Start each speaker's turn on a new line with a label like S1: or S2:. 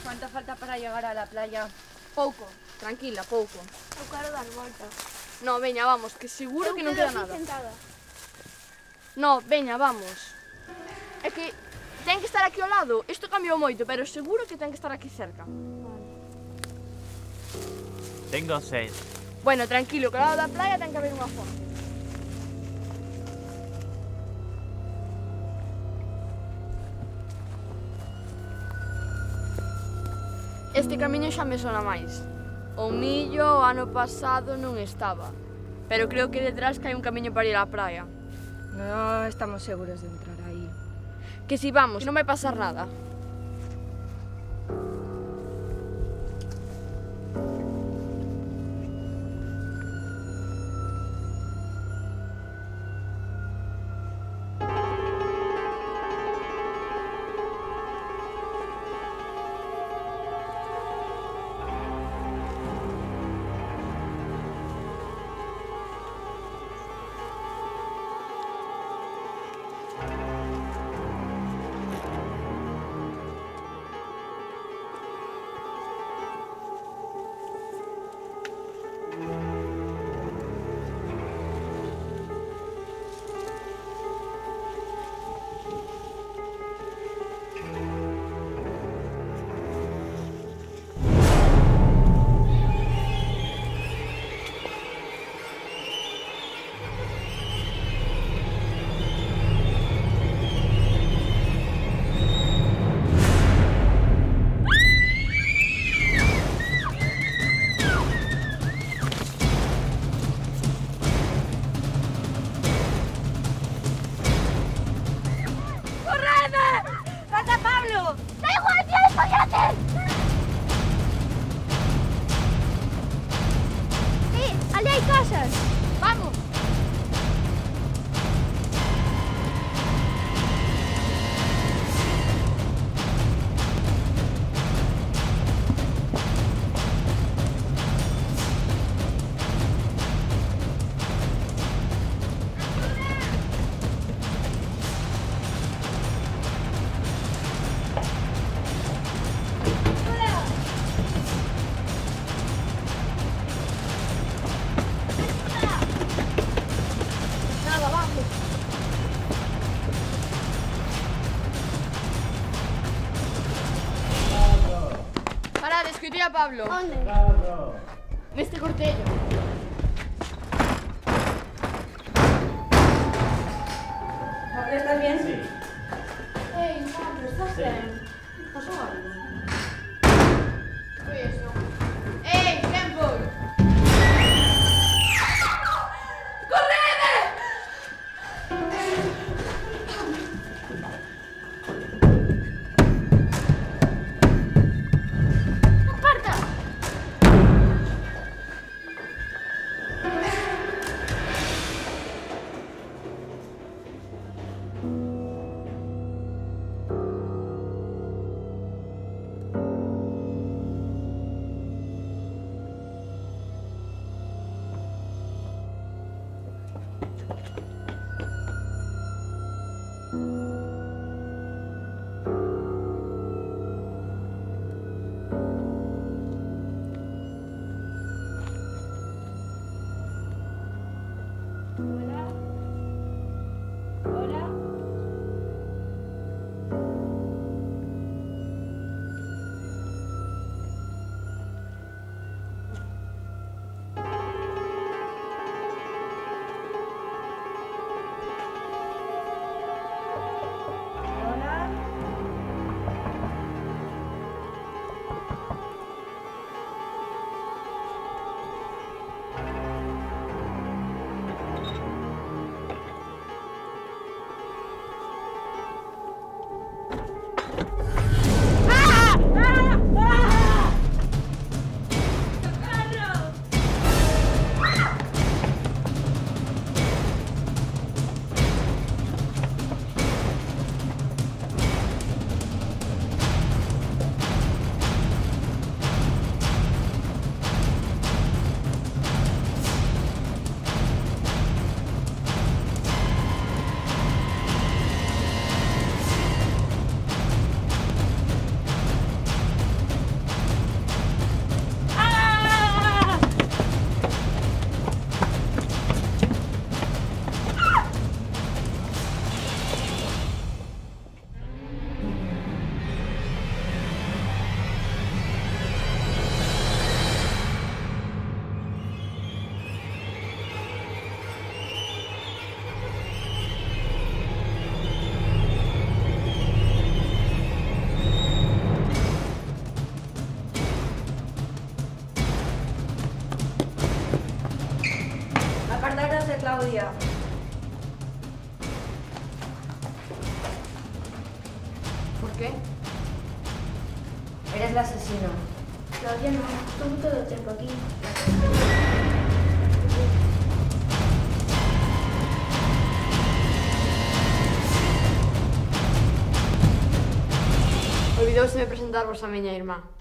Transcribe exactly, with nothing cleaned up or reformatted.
S1: ¿Cuánto falta para llegar a la playa?
S2: Pouco, tranquila, pouco.
S3: Eu quero dar volta.
S2: No, veña, vamos, que seguro
S3: Eu
S2: que non
S3: quedo
S2: queda
S3: aquí
S2: nada.
S3: sentada.
S2: No, veña, vamos. É que ten que estar aquí ao lado. Isto cambiou moito, pero seguro que ten que estar aquí cerca.
S4: Tengo sed.
S2: Bueno, tranquilo, que ao lado da playa ten que haber unha fonte. Este camiño xa me sona máis. O millo o ano pasado non estaba, pero creo que detrás que hai un camiño para ir á praia.
S1: No estamos seguros de entrar ahí.
S2: Que si vamos, non vai pasar nada.
S3: Ali hai casas.
S2: Vamos! Parade, escoitei a Pablo.
S3: Onde?
S2: Neste cortello.
S1: Pablo, ¿estás bien?
S4: Sí.
S2: Ei, Pablo, estás ben? Pasou algo? Foi eso. Ei, quen foi? Correde!
S3: Aparta!
S1: Hola. Hola. Hola. Guardaros de Claudia.
S2: ¿Por qué?
S1: Eres la asesino.
S3: Claudia no, estuvo todo el tiempo aquí.
S2: Olvidouse de presentarvos a miña irmá.